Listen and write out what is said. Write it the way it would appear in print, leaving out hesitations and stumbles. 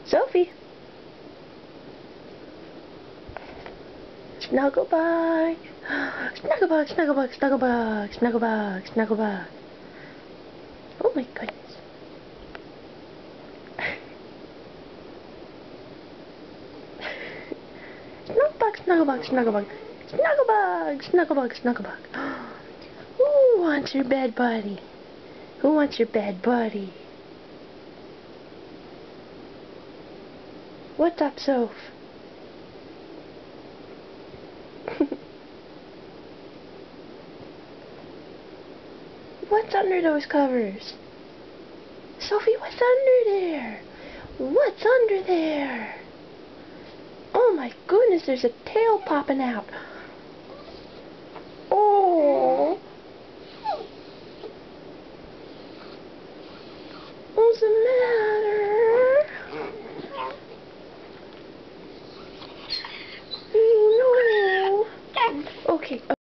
Sophie! Snugglebug! Snugglebug, snugglebug, snugglebug, snugglebug, snugglebug. Oh my goodness. Snugglebug, snugglebug, snugglebug. Snugglebug, snugglebug, snugglebug. Who wants your bed buddy? Who wants your bed buddy? What's up, Soph? What's under those covers? Sophie, what's under there? What's under there? Oh my goodness, there's a tail popping out. Oh. What's the matter? Oh no. Okay.